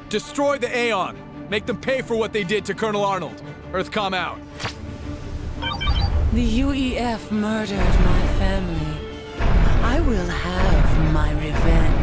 Destroy the Aeon. Make them pay for what they did to Colonel Arnold. Earthcom out. The UEF murdered my family. I will have my revenge.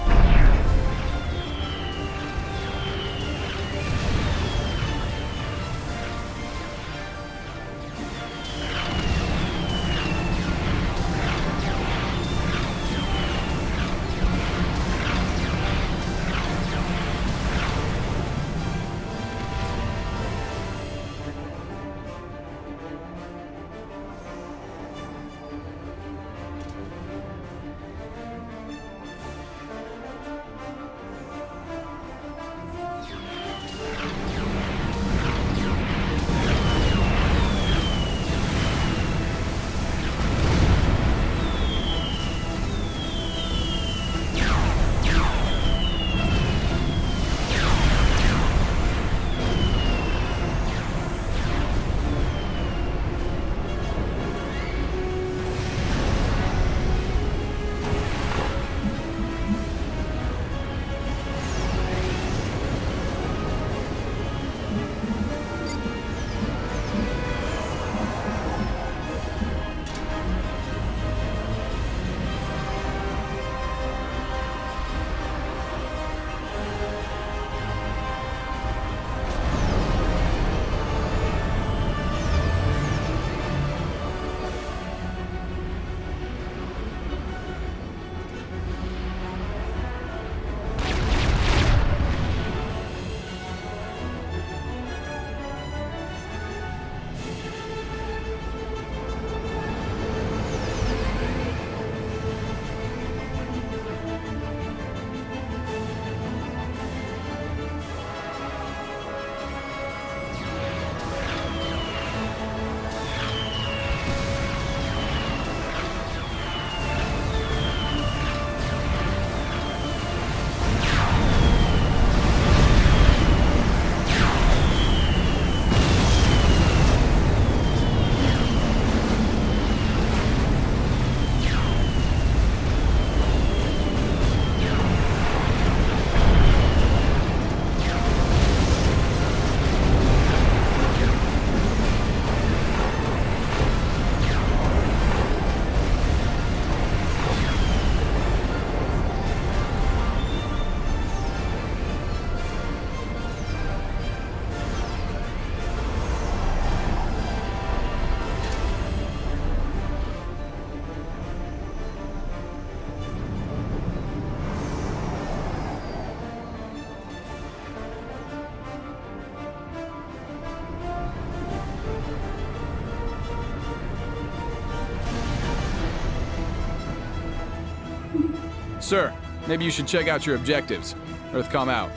Sir, maybe you should check out your objectives. Earthcom out.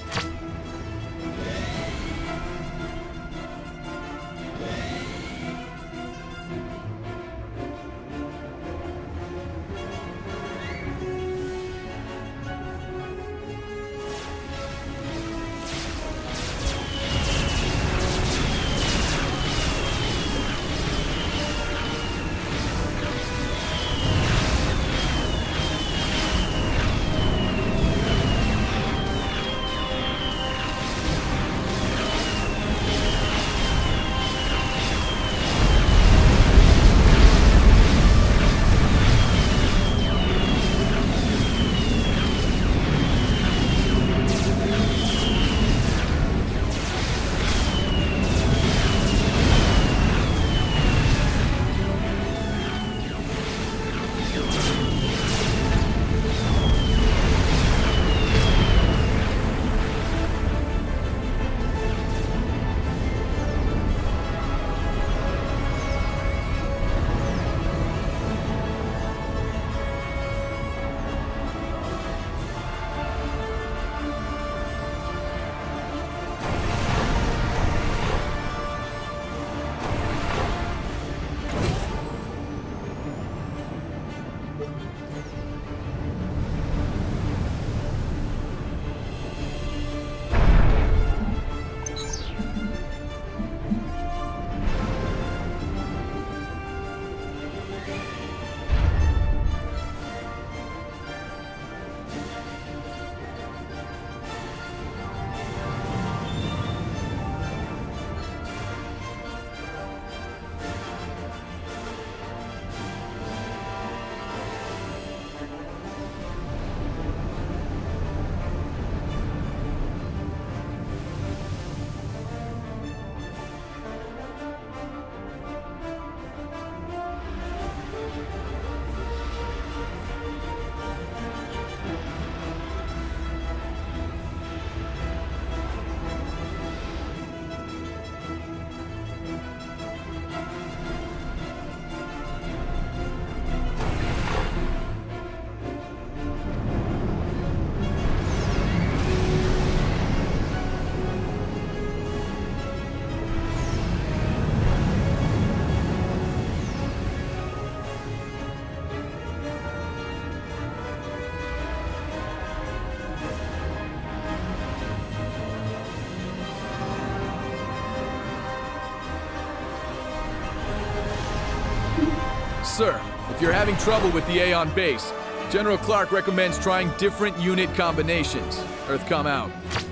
sir. If you're having trouble with the Aeon base, General Clark recommends trying different unit combinations. Earthcom out.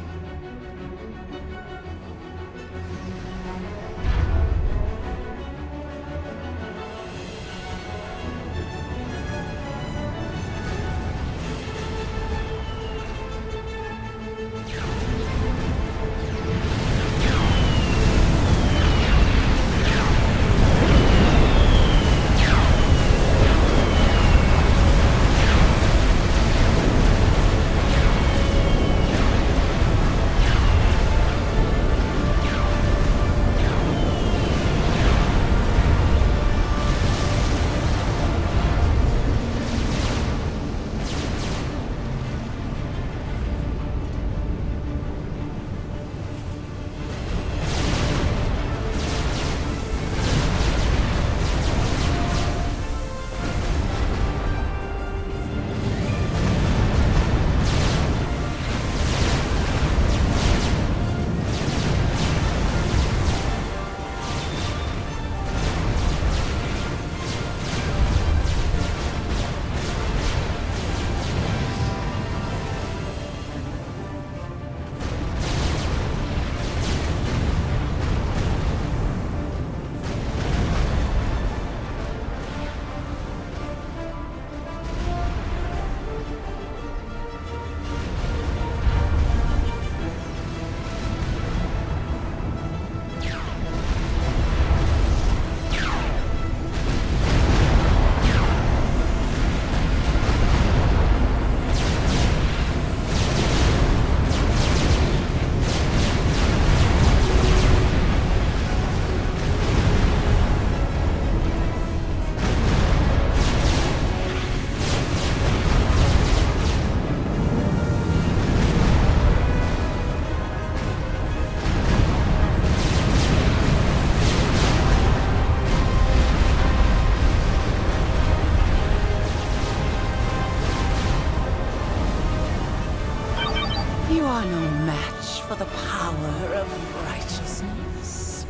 You are no match for the power of righteousness.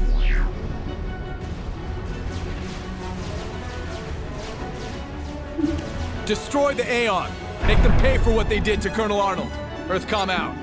Destroy the Aeon! Make them pay for what they did to Colonel Arnold. Earthcom out.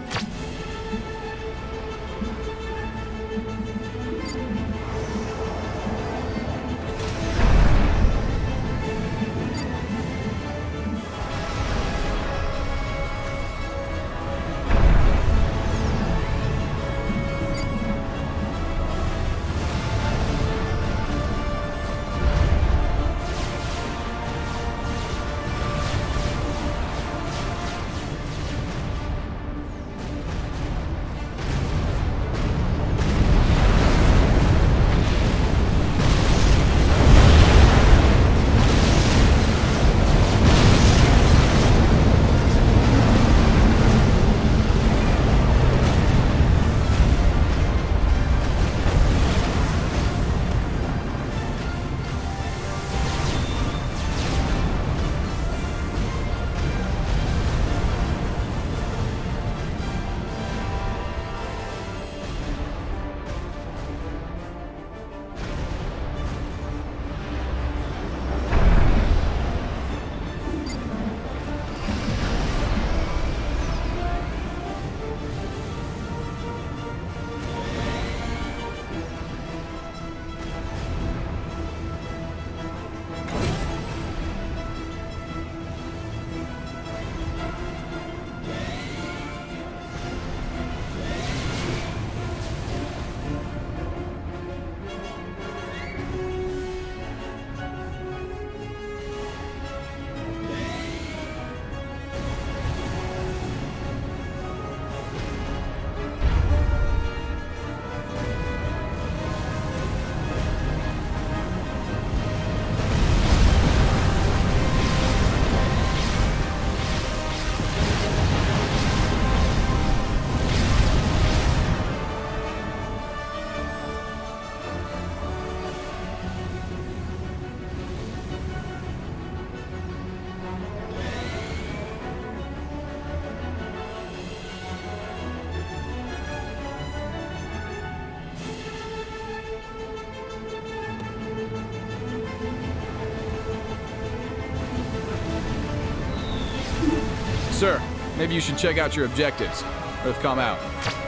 Maybe you should check out your objectives. Earthcom out.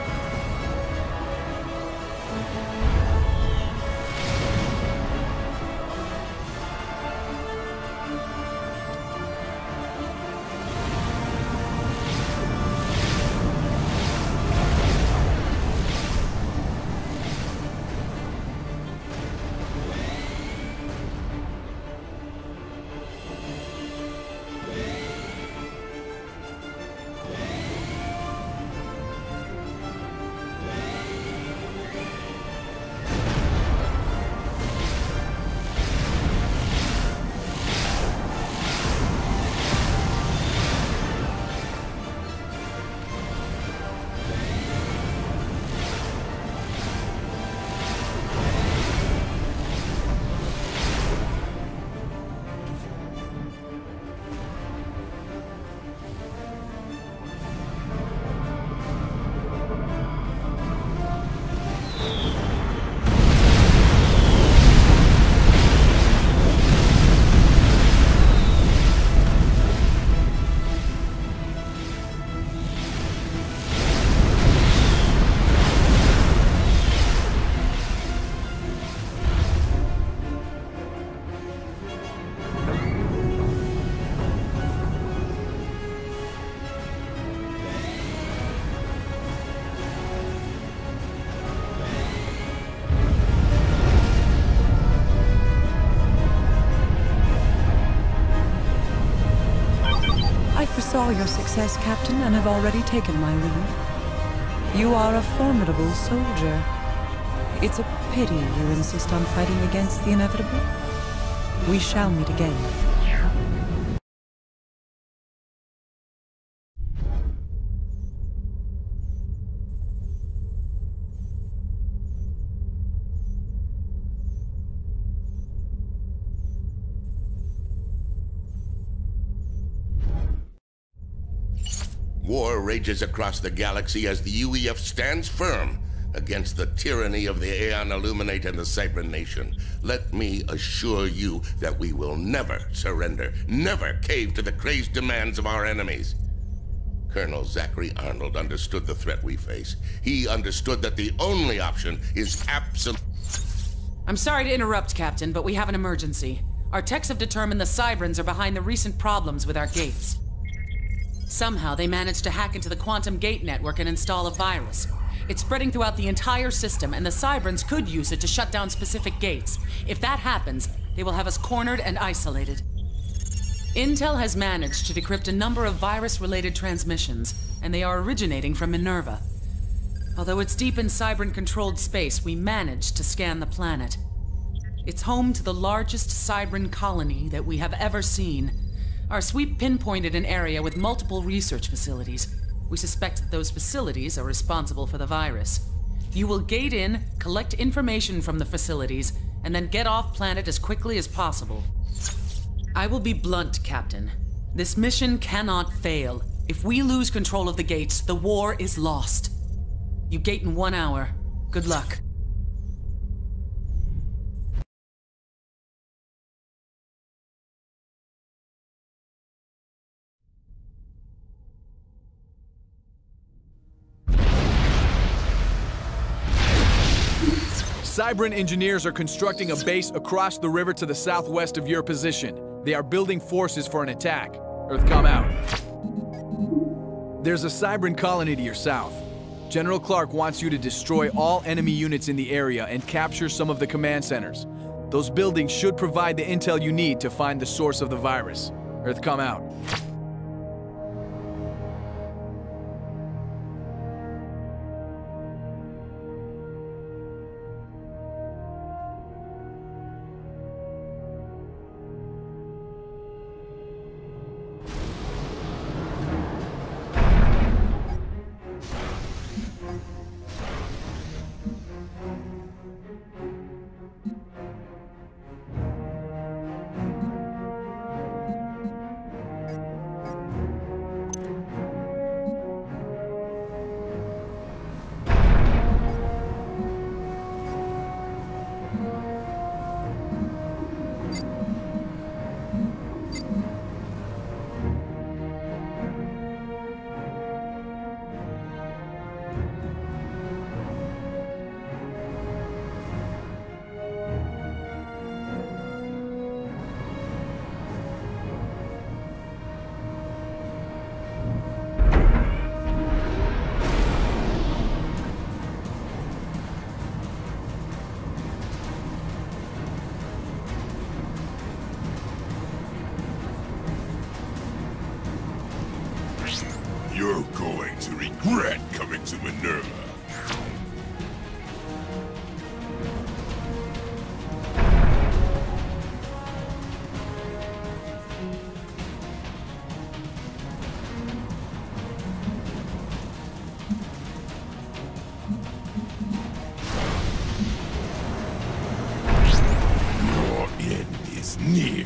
Saw your success, Captain, and have already taken my leave. You are a formidable soldier. It's a pity you insist on fighting against the inevitable. We shall meet again. War rages across the galaxy as the UEF stands firm against the tyranny of the Aeon Illuminate and the Cybran Nation. Let me assure you that we will never surrender, never cave to the crazed demands of our enemies. Colonel Zachary Arnold understood the threat we face. He understood that the only option is absolute. I'm sorry to interrupt, Captain, but we have an emergency. Our techs have determined the Cybrans are behind the recent problems with our gates. Somehow, they managed to hack into the Quantum Gate network and install a virus. It's spreading throughout the entire system, and the Cybrans could use it to shut down specific gates. If that happens, they will have us cornered and isolated. Intel has managed to decrypt a number of virus-related transmissions, and they are originating from Minerva. Although it's deep in Cybran-controlled space, we managed to scan the planet. It's home to the largest Cybran colony that we have ever seen. Our sweep pinpointed an area with multiple research facilities. We suspect that those facilities are responsible for the virus. You will gate in, collect information from the facilities, and then get off planet as quickly as possible. I will be blunt, Captain. This mission cannot fail. If we lose control of the gates, the war is lost. You gate in 1 hour. Good luck. Cybran engineers are constructing a base across the river to the southwest of your position. They are building forces for an attack. Earthcom out. There's a Cybran colony to your south. General Clark wants you to destroy all enemy units in the area and capture some of the command centers. Those buildings should provide the intel you need to find the source of the virus. Earthcom out. to regret coming to Minerva. Your end is near.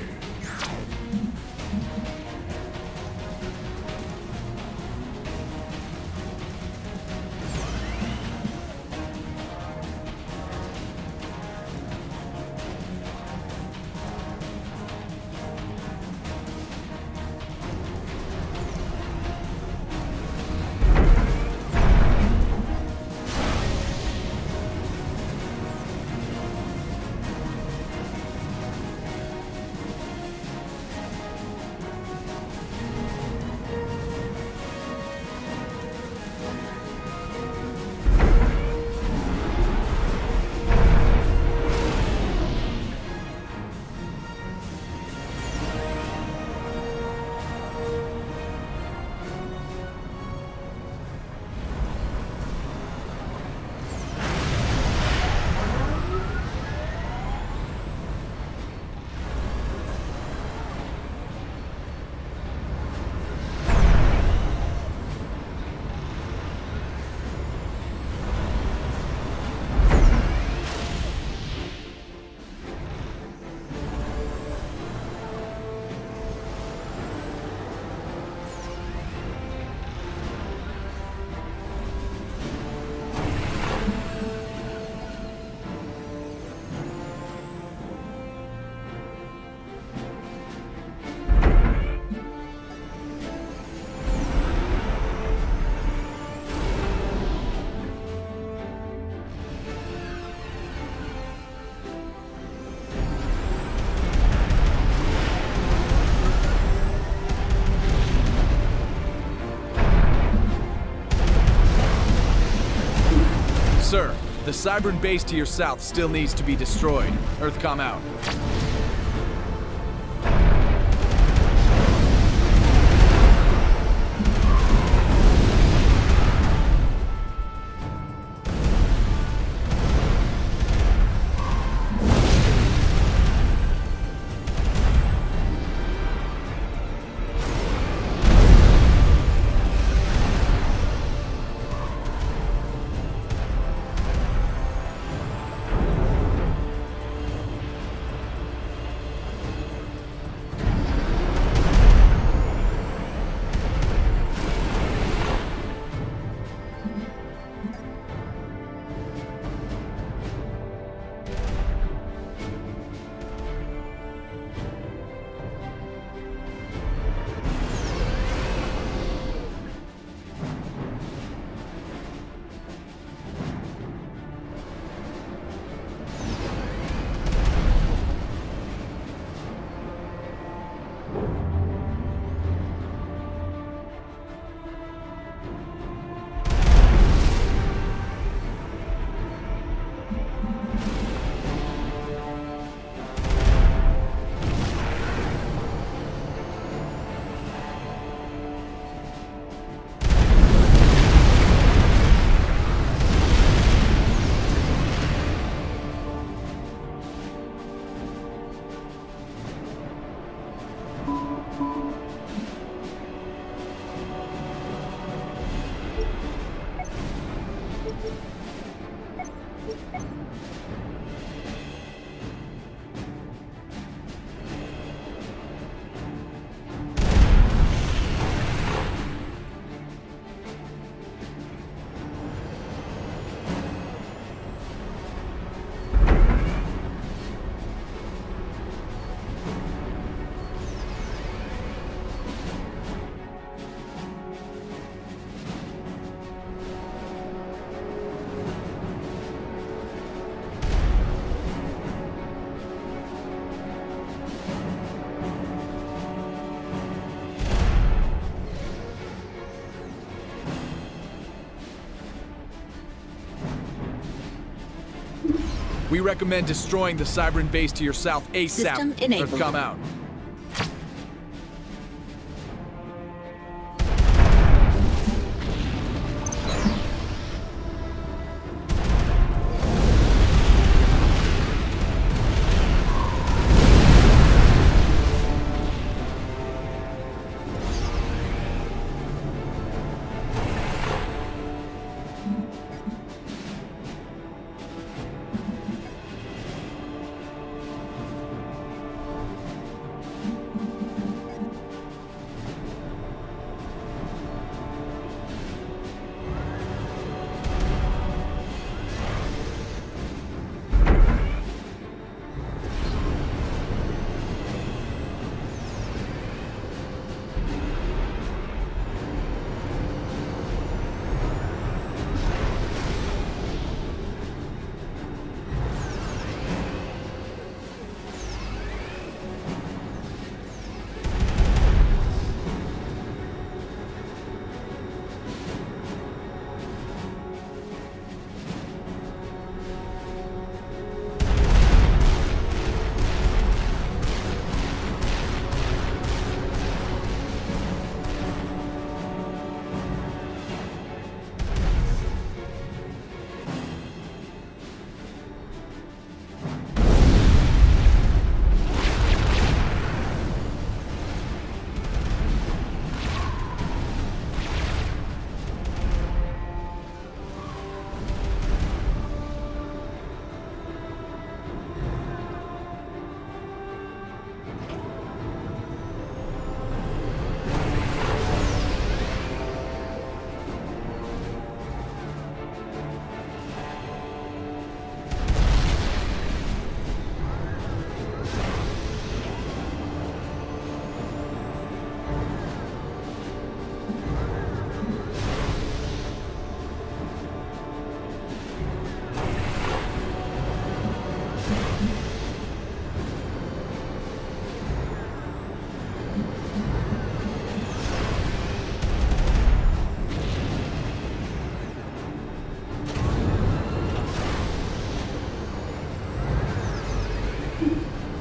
Sir, the Cybran base to your south still needs to be destroyed. Earthcom out. We recommend destroying the Cybran base to your south ASAP. System enabled. Earthcom out.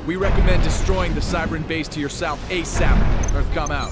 We recommend destroying the Cybran base to your south ASAP. Earthcom out.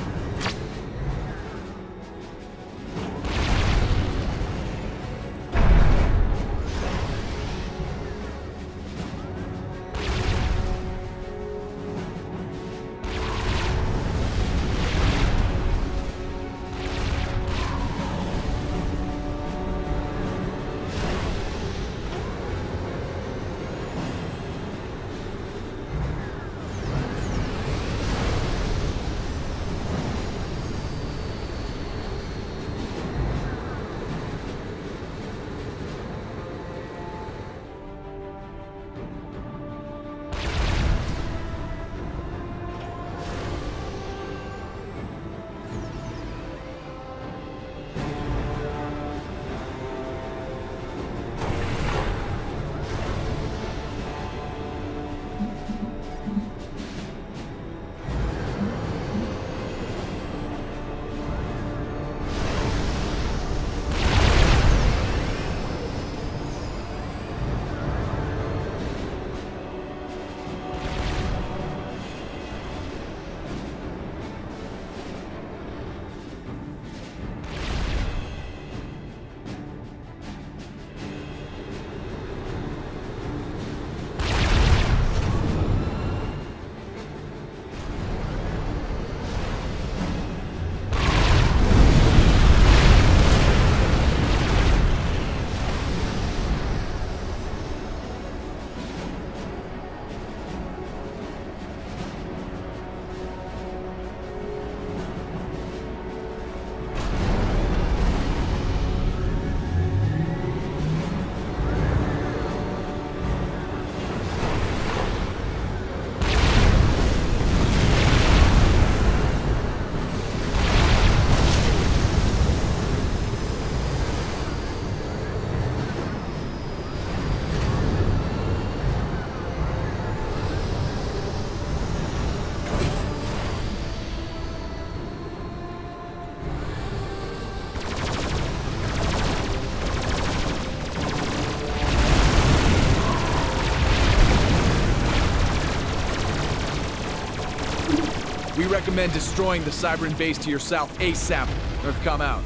We recommend destroying the Cybran base to your south ASAP. Earthcom out.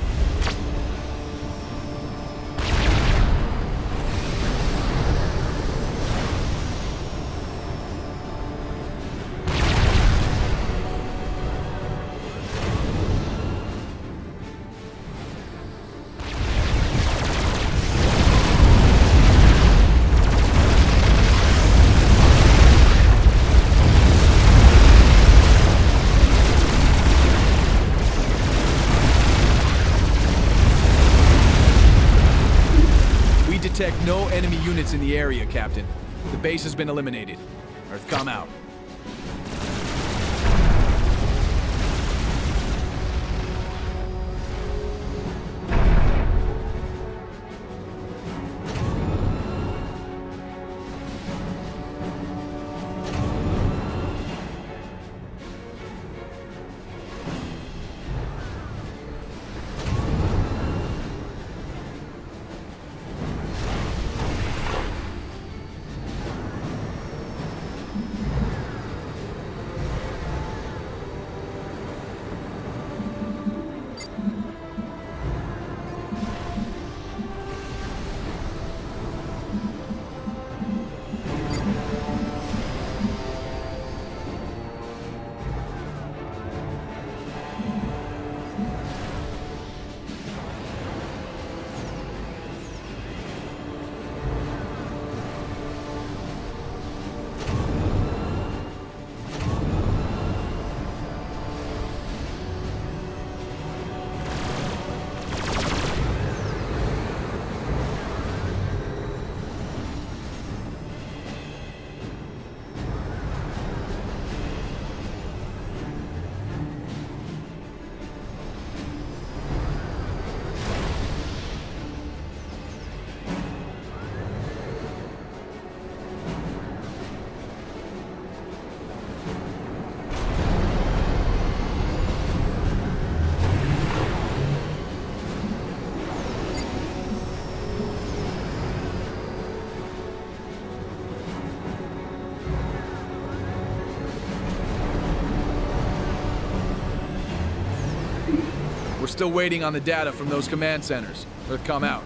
Detect no enemy units in the area, Captain. The base has been eliminated. Earthcom out. We're still waiting on the data from those command centers. Earthcom out.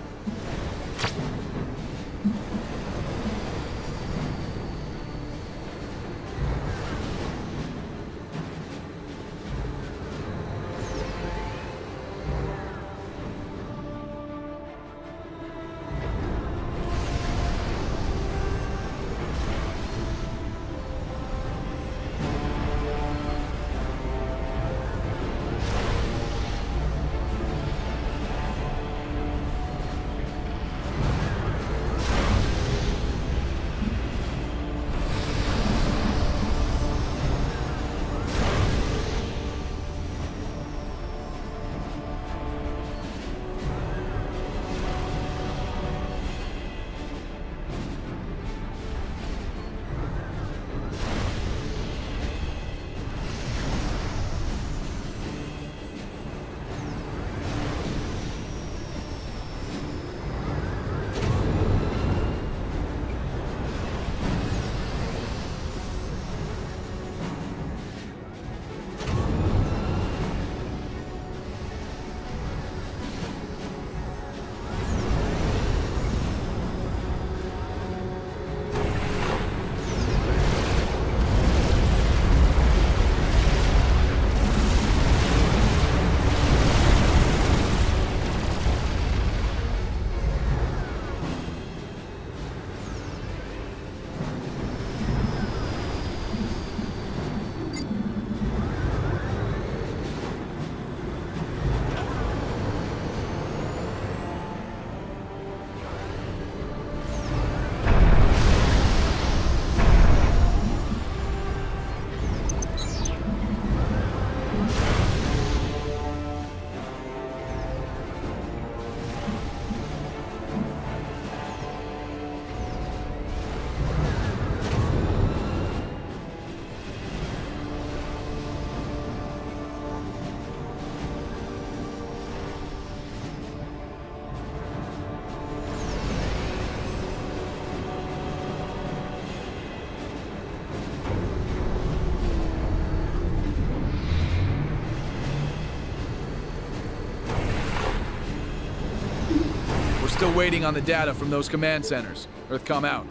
Still waiting on the data from those command centers. Earthcom out.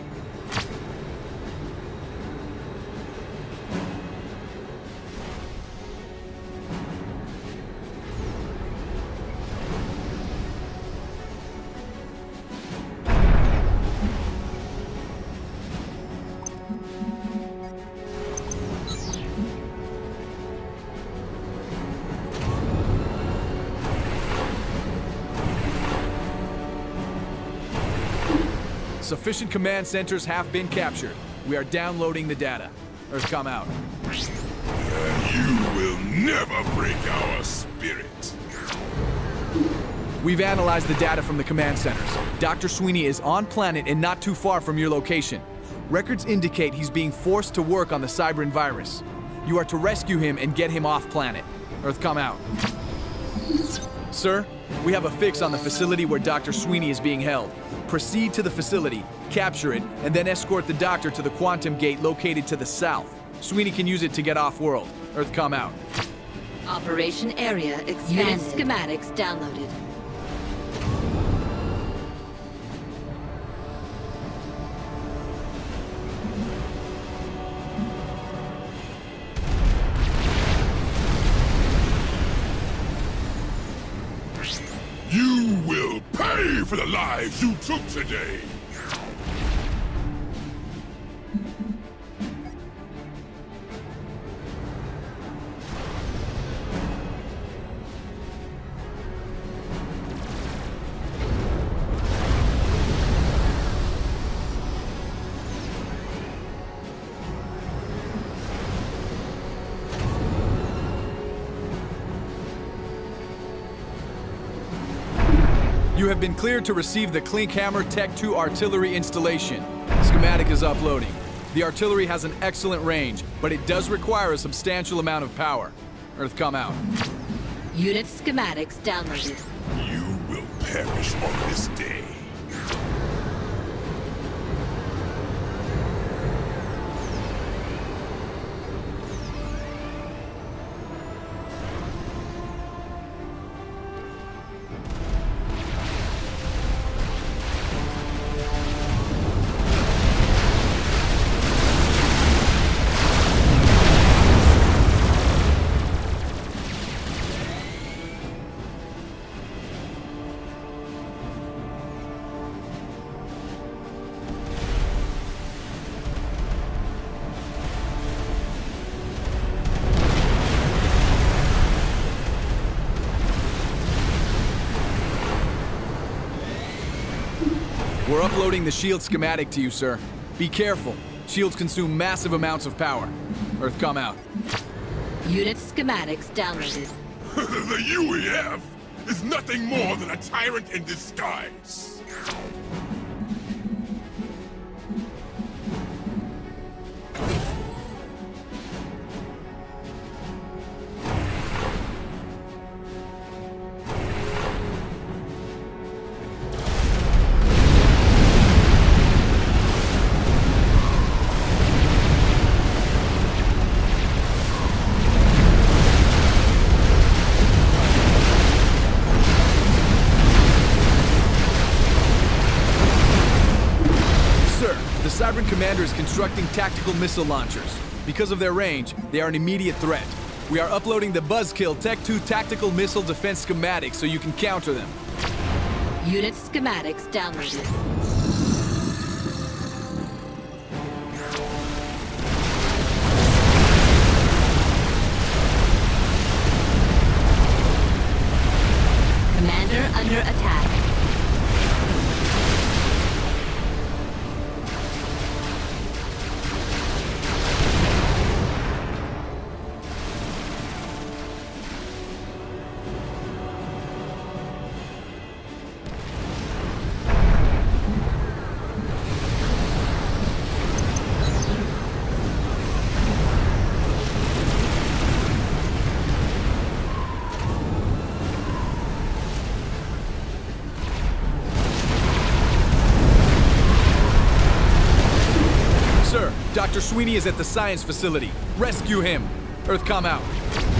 Sufficient command centers have been captured. We are downloading the data. Earthcom out. You will never break our spirit. We've analyzed the data from the command centers. Dr. Sweeney is on planet and not too far from your location. Records indicate he's being forced to work on the Cybran virus. You are to rescue him and get him off planet. Earthcom out. Sir, we have a fix on the facility where Dr. Sweeney is being held. Proceed to the facility, capture it, and then escort the doctor to the quantum gate located to the south. Sweeney can use it to get off-world. Earthcom out. Operation area expanded. Unit schematics downloaded. You will pay for the lives you took today! You have been cleared to receive the Klinkhammer Tech 2 artillery installation. Schematic is uploading. The artillery has an excellent range, but it does require a substantial amount of power. Earthcom out. Unit schematics downloaded. You will perish on this day. We're uploading the shield schematic to you, sir. Be careful. Shields consume massive amounts of power. Earthcom out. Unit schematics downloaded. The UEF is nothing more than a tyrant in disguise. The Cybran commander is constructing tactical missile launchers. Because of their range, they are an immediate threat. We are uploading the Buzzkill Tech 2 tactical missile defense schematics so you can counter them. Unit schematics downloaded. Commander under attack. Sir, Dr. Sweeney is at the science facility. Rescue him. Earthcom out.